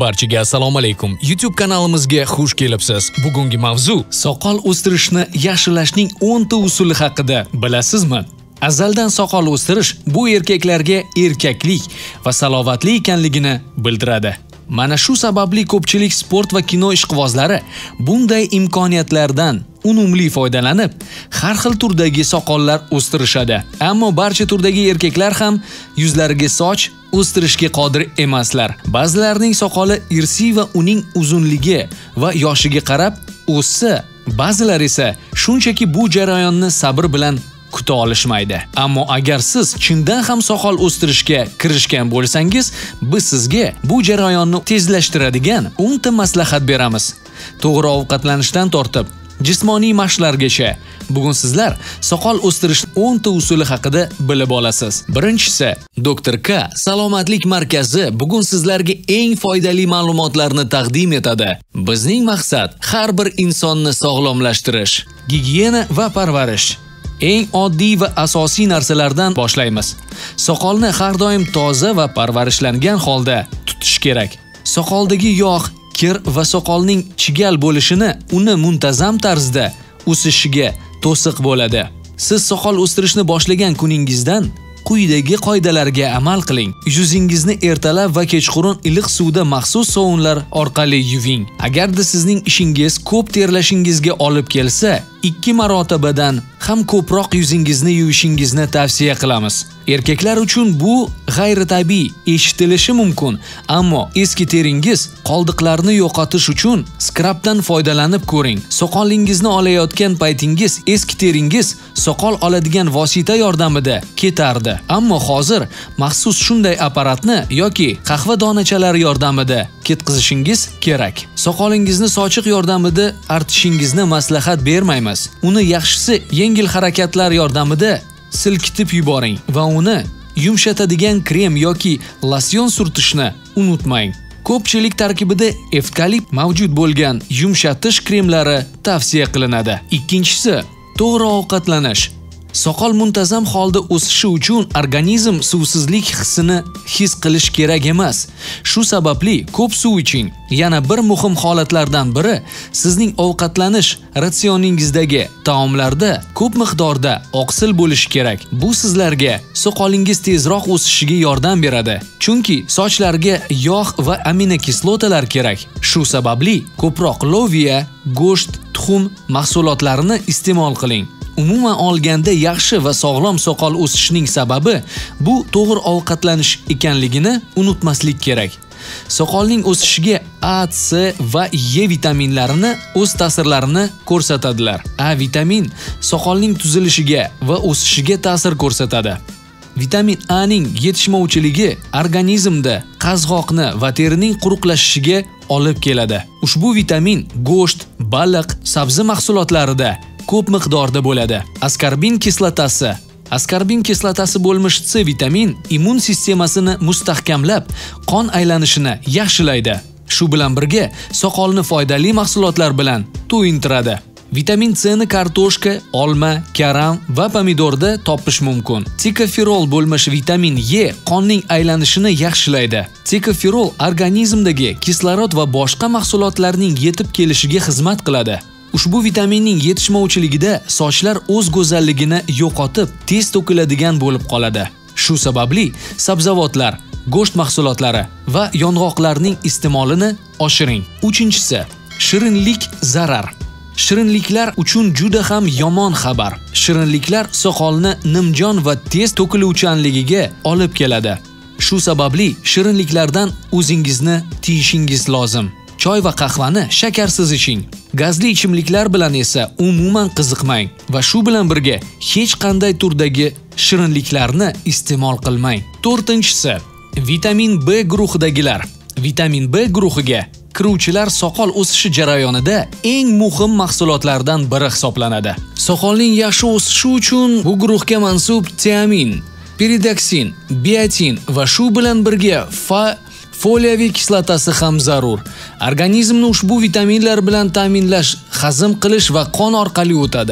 Barchaga assalomu alaykum. YouTube kanalimizga xush kelibsiz. Bugungi mavzu soqol o'stirishni yaxshilashning 10 ta usuli haqida bilasizmi? Azaldan soqol o'stirish bu erkaklarga erkaklik va salobatli ekanligini bildiradi. Mana shu sababli ko'pchilik sport va kino ishqibozlari bunday imkoniyatlardan unumli foydalanib, har xil turdagi soqollar o'stirishadi. Ammo barcha turdagi erkaklar ham yuzlariga soch o'stirishga qodir emaslar. Ba'zilarining soqoli irsiy va uning uzunligi va yoshiga qarab o'ssa, ba'zilar esa shunchaki bu jarayonni sabr bilan kuta olishmaydi. Ammo agar siz chindan ham soqol o'stirishga kirishgan bo'lsangiz, biz sizga bu jarayonni tezlashtiradigan 10 ta maslahat beramiz. To'g'ri ovqatlanishdan tortib jismoniy mashqlargacha bugun sizlar soqol o'stirish 10 ta usuli haqida bilib olasiz. Birinchisi, Dr. K salomatlik markazi bugun sizlarga eng foydali ma'lumotlarni taqdim etadi. Bizning maqsad har bir insonni sog'lomlashtirish, gigiyena va parvarish. Eng oddiy va asosiy narsalardan boshlaymiz. Soqolni har doim toza va parvarishlangan holda tutish kerak. Soqoldagi yog', kir va soqolning chigal bo'lishini uni muntazam tarzda o'sishiga to'siq bo'ladi. Siz soqol o'stirishni boshlagan kuningizdan quyidagi qoidalarga amal qiling. Yuzingizni ertalab va kechqurun iliq suvda maxsus sovunlar orqali yuving. Agarda sizning ishingiz ko'p terlashingizga olib kelsa, 2 marotabadan ham ko'proq yuzingizni yuvishingizni tavsiya qilamiz. Erkaklar uchun bu g'ayritabiiy eshitilishi mumkin, ammo eski teringiz qoldiqlarni yo'qotish uchun skrabdan foydalanib ko'ring. Soqolingizni olayotgan paytingiz eski teringiz soqol oladigan vosita yordamida ketardi. Ammo hozir maxsus shunday apparatni yoki qahva donachalari yordamida ketkizishingiz kerak. Soqolingizni sochiq yordamida artishingizni maslahat bermaymiz. Uni yaxshisi yengil harakatlar yordamida silkitib yuboring va uni yumshatadigan krem yoki losyon surtishni unutmang. Ko'pchilik tarkibida evkalipt mavjud bo'lgan yumshatish kremlari tavsiya qilinadi. Ikkinchisi, to'g'ri ovqatlanish. Soqol muntazam holda o'sishi uchun organizm suvsizlik hissini his qilish kerak emas. Shu sababli ko'p suv iching. Yana bir muhim holatlardan biri sizning ovqatlanish ratsioningizdagi taomlarda ko'p miqdorda oqsil bo'lishi kerak. Bu sizlarga soqolingiz tezroq o'sishiga yordam beradi. Chunki sochlarga yog' va aminokislotalar kerak. Shu sababli ko'proq loviya, go'sht, tuxum mahsulotlarini iste'mol qiling. Umuman olganda yaxshi va sog'lom soqol o'sishining sababi bu to'g'ri ovqatlanish ekanligini unutmaslik kerak. Soqolning o'sishiga A, C va E vitaminlarini o'z ta'sirlarini ko'rsatadilar. A vitamin soqolning tuzilishiga va o'sishiga ta'sir ko'rsatadi. Vitamin A ning yetishmovchiligi organizmda qazg'oqni va terining quruqlashishiga olib keladi. Ushbu vitamin go'sht, baliq, sabzi mahsulotlarida ko'p miqdorda bo'ladi. Askarbin kislotasi bo'lmish C vitamin immun sistemasini mustahkamlab, qon aylanishini yaxshilaydi. Shu bilan birga soqolni foydali mahsulotlar bilan to'yintiradi. Vitamin C ni kartoshka, olma, karam va pomidorda topish mumkin. Tikoferol bo'lmish vitamin E qonning aylanishini yaxshilaydi. Tikoferol organizmdagi kislorod va boshqa mahsulotlarning yetib kelishiga xizmat qiladi. Ushbu vitaminning yetishmovchiligida sochlar o'z go'zalligini yo'qotib, tez to'kiladigan bo'lib qoladi. Shu sababli sabzavotlar, go'sht mahsulotlari va yong'oqlarning iste'molini oshiring. Uchinchisi, shirinlik zarar. Shirinliklar uchun juda ham yomon xabar. Shirinliklar soqolni nimjon va tez to'kiluvchanligiga olib keladi. Shu sababli shirinliklardan o'zingizni tiyishingiz lozim. Choy va qahvani shakarsiz iching. Gazli ichimliklar bilan esa umuman qiziqmang va shu bilan birga hech qanday turdagi shirinliklarni iste'mol qilmang. To'rtinchisi, vitamin B guruhidagilar. Vitamin B guruhiga kiruvchilar soqol o'sishi jarayonida eng muhim mahsulotlardan biri hisoblanadi. Soqolning yaxshi o'sishi uchun bu guruhga mansub tiamin, piridoksin, biotin va shu bilan birga foliyaviy kislotasi ham zarur. Organizmni ushbu vitaminlar bilan ta'minlash, hazm qilish va qon orqali o'tadi.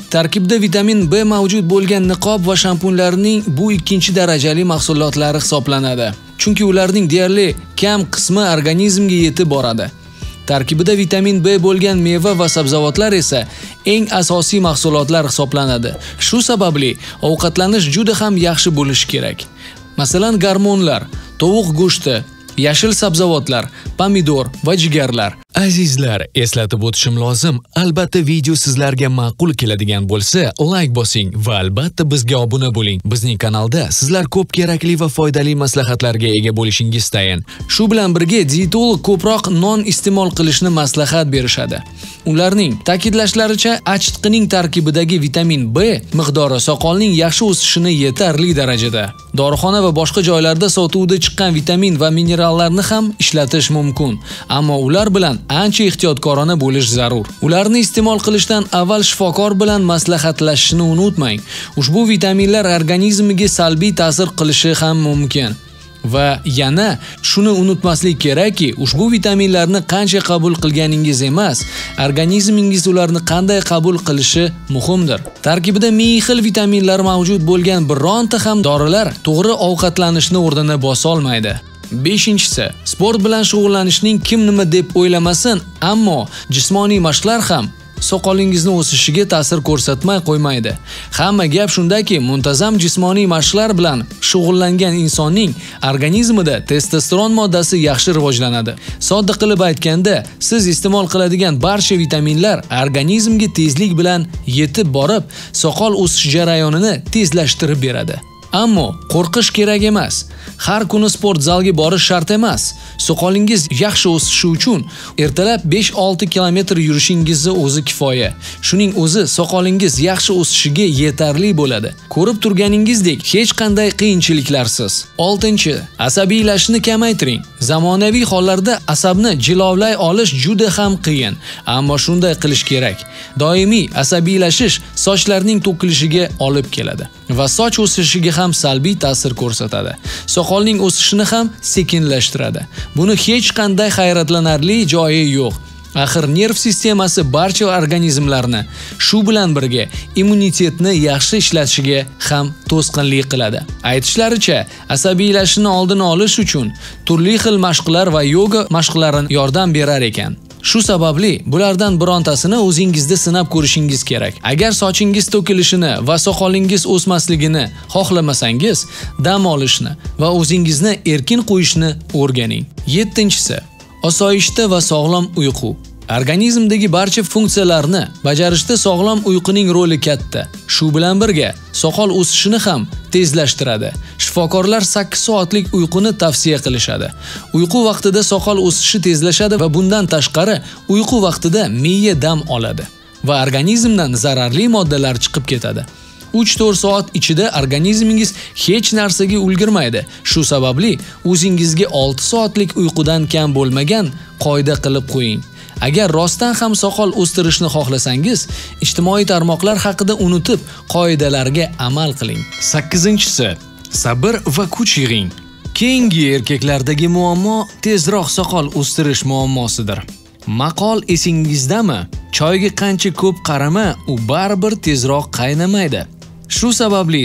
Tarkibida vitamin B mavjud bo'lgan niqob va shampunlarning bu ikkinchi darajali mahsulotlari hisoblanadi. Chunki ularning deyarli kam qismi organizmga yetib boradi. Tarkibida vitamin B bo'lgan meva va sabzavotlar esa eng asosiy mahsulotlar hisoblanadi. Shu sababli ovqatlanish juda ham yaxshi bo'lishi kerak. Masalan, gormonlar, tovuq go'shti, yashil sabzavotlar, pomidor va jigarlar. Azizlar, eslatib o'tishim lozim, albatta video sizlarga ma'qul keladigan bo'lsa, like bosing va albatta bizga obuna bo'ling. Bizning kanalda sizlar ko'p kerakli va foydali maslahatlarga ega bo'lishingiz tayin. Shu bilan birga dietolog ko'proq non iste'mol qilishni maslahat berishadi. Ularning ta'kidlashlaricha, achitqining tarkibidagi vitamin B miqdori soqolning yaxshi o'sishini yetarli darajada. Dorixona va boshqa joylarda sotuvda chiqqan vitamin va minerallarni ham ishlatish mumkin, ammo ular bilan ancha ehtiyotkorona bo'lish zarur. Ularni iste'mol qilishdan avval shifokor bilan maslahatlashishni unutmang. Ushbu vitaminlar organizmga salbiy ta'sir qilishi ham mumkin. Va yana shuni unutmaslik kerakki, ushbu vitaminlarni qancha qabul qilganingiz emas, organizmingiz ularni qanday qabul qilishi muhimdir. Tarkibida ming xil vitaminlar mavjud bo'lgan bironta ham dorilar to'g'ri ovqatlanishni o'rnini bosa olmaydi. 5-inchisi, sport bilan shug'ullanishning kim nima deb o'ylamasin, ammo jismoniy mashqlar ham soqolingizni o'sishiga ta'sir ko'rsatmay qo'ymaydi. Hamma gap shundaki, muntazam jismoniy mashqlar bilan shug'ullangan insonning organizmida testosteron moddasi yaxshi rivojlanadi. Sodda qilib aytganda, siz iste'mol qiladigan barcha vitaminlar organizmga tezlik bilan yetib borib, soqol o'sish jarayonini tezlashtirib beradi. Ammo qo'rqish kerak emas. Har kuni sport zalga borish shart emas. Soqolingiz yaxshi o'sishi uchun ertalab 5-6 kilometr yurishingizni o'zi kifoya. Shuning o'zi soqolingiz yaxshi o'sishiga yetarli bo'ladi. Ko'rib turganingizdek, hech qanday qiyinchiliklarsiz. 6-chi, asabiylashishni kamaytiring. Zamonaviy hollarda asabni jilovlay olish juda ham qiyin, ammo shunday qilish kerak. Doimiy asabiylashish sochlarning to'kilishiga olib keladi va soch o'sishiga ham salbiy ta'sir ko'rsatadi. Soqolning o'sishini ham sekinlashtiradi. Buni hech qanday hayratlanarli joyi yo'q. Axir nerv sistemasi barcha organizmlarni, shu bilan birga immunitetni yaxshi ishlatishiga ham to'sqinlik qiladi. Aytishlaricha, asabiylashishni oldini olish uchun turli xil mashqlar va yoga mashqlari yordam berar ekan. Shu sababli bulardan birontasini o'zingizda sinab ko'rishingiz kerak. Agar sochingiz to'kilishini va soqolingiz o'smasligini xohlamasangiz, dam olishni va o'zingizni erkin qo'yishni o'rganing. 7-inchisi, osoyishta va sog'lom uyqu. Organizmdagi barcha funksiyalarni bajarishda sog'lom uyquning roli katta. Shu bilan birga soqol o'sishini ham tezlashtiradi. Shifokorlar 8 soatlik uyquni tavsiya qilishadi. Uyqu vaqtida soqol o'sishi tezlashadi va bundan tashqari uyqu vaqtida miya dam oladi va organizmdan zararli moddalar chiqib ketadi. 3-4 soat ichida organizmingiz hech narsaga ulgurmaydi. Shu sababli o'zingizga 6 soatlik uyqudan kam bo'lmagan qoida qilib qo'ying. Agar rostdan ham soqol o'stirishni xohlasangiz, ijtimoiy tarmoqlar haqida unutib, qoidalarga amal qiling. 8-inchisi, sabr va kuch yig'ing. Keyingi erkaklardagi muammo tezroq soqol o'stirish muammosidir. Maqol esingizdami? Choyga qancha ko'p qarama, u baribir tezroq qaynamaydi. Shu sababli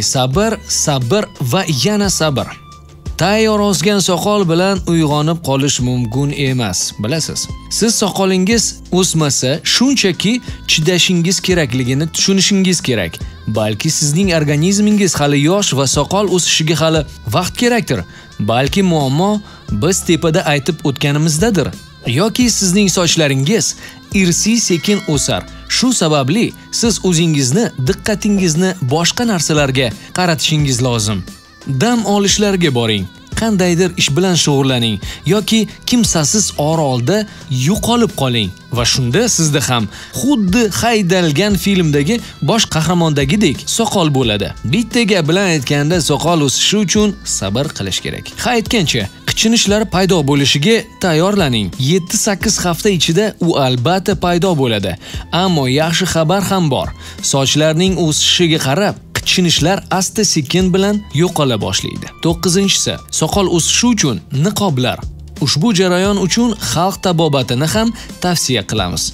sabr va yana sabr. Tayyor o'sgan soqol bilan uyg'onib qolish mumkin emas, bilasiz. Siz soqolingiz o'smasa, shunchaki chidashingiz kerakligini tushunishingiz kerak. Balki sizning organizmingiz hali yosh va soqol o'sishiga hali vaqt kerakdir. Balki muammo biz tepada aytib o'tganimizdadir. Yoki sizning sochlaringiz irsiy sekin o'sar. Shu sababli siz o'zingizni, diqqatingizni boshqa narsalarga qaratishingiz lozim. Dam olishlarga boring. Qandaydir ish bilan shug'ullaning yoki kimsasiz orolda yo'qolib qoling va shunda sizda ham xuddi haydalgan filmdagi bosh qahramondagidek soqol bo'ladi. Bitta gap bilan aytganda, soqol o'sishi uchun sabr qilish kerak. Aytgancha, qichinishlar paydo bo'lishiga tayyorlaning. 7-8 hafta ichida u albatta paydo bo'ladi. Ammo yaxshi xabar ham bor. Sochlarning o'sishiga qarab qichinishlar asta-sekin bilan yo'qola boshlaydi. 9-inchisi, soqol o'sishi uchun niqoblar. Ushbu jarayon uchun Xalq Tabobatini ham tavsiya qilamiz.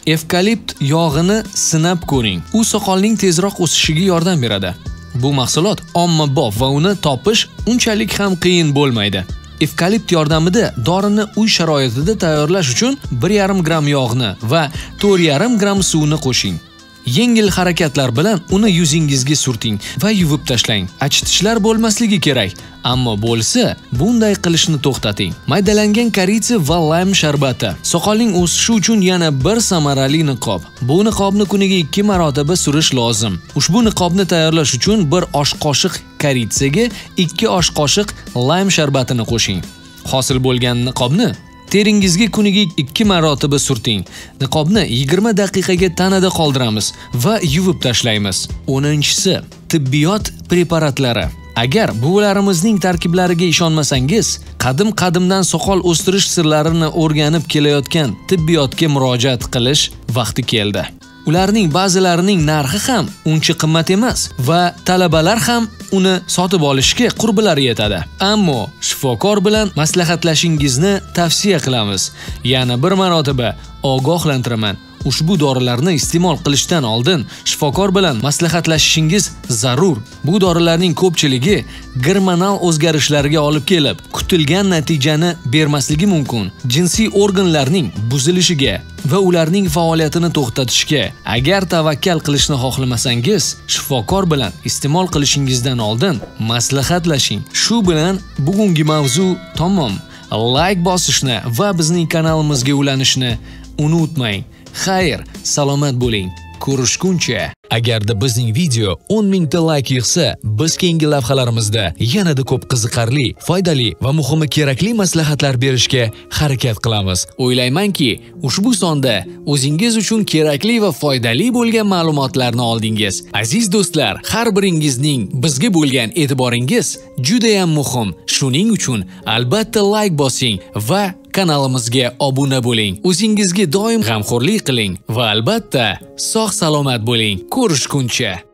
Evkalipt yog'ini sinab ko'ring. U soqolning tezroq o'sishiga yordam beradi. Bu mahsulot ommabop va uni topish unchalik ham qiyin bo'lmaydi. Evkalipt yordamida dorini uy sharoitida tayyorlash uchun 1,5 gram yog'ni va 4,5 gram suvni qo'shing. Yengil harakatlar bilan uni yuzingizga surting va yuvib tashlang. Achitishlar bo'lmasligi kerak, ammo bo'lsa, bunday qilishni to'xtating. Maydalangan koritsa va laym sharbati. Soqolning o'sishi uchun yana bir samarali niqob. Bu niqobni kuniga 2 marotaba surish lozim. Ushbu niqobni tayyorlash uchun 1 osh qoshiq koritsaga 2 osh qoshiq laym sharbatini qo'shing. Hosil bo'lgan niqobni teringizga kuniga 2 marotaba surting. Niqobni 20 daqiqaga tanada qoldiramiz va yuvib tashlaymiz. 10-si tibbiyot preparatlari. Agar buvlarimizning tarkiblariga ishonmasangiz, qadim-qadimdan soqol o'stirish sirlarini o'rganib kelayotgan tibbiyotga murojaat qilish vaqti keldi. Ularning ba'zilarining narxi ham uncha qimmat emas va talabalar ham uni sotib olishga qurbilari yetadi. Ammo shifokor bilan maslahatlashingizni tavsiya qilamiz. Yana bir marotaba ogohlantiraman. Ushbu dorilarni iste'mol qilishdan oldin shifokor bilan maslahatlashishingiz zarur. Bu dorilarning ko'pchiligi gormonal o'zgarishlarga olib kelib, kutilgan natijani bermasligi mumkin. Jinsiy organlarning buzilishiga va ularning faoliyatini to'xtatishga. Agar tavakkal qilishni xohlamasangiz, shifokor bilan iste'mol qilishingizdan oldin maslahatlashing. Shu bilan bugungi mavzu tamom. Like bosishni va bizning kanalimizga ulanishni unutmang. Xayr, salomat bo'ling. Ko'rishguncha. Agarda bizning video 10 000 ta like yig'sa, biz keyingi lavhalarimizda yanada ko'p qiziqarli, foydali va muhimi kerakli maslahatlar berishga harakat qilamiz. O'ylaymanki, ushbu sonda o'zingiz uchun kerakli va foydali bo'lgan ma'lumotlarni oldingiz. Aziz do'stlar, har biringizning bizga bo'lgan e'tiboringiz juda ham muhim. Shuning uchun albatta like bosing va kanalimizga obuna bo'ling. O'zingizga doim g'amxo'rlik qiling va albatta sog' salomat bo'ling. Ko'rishguncha.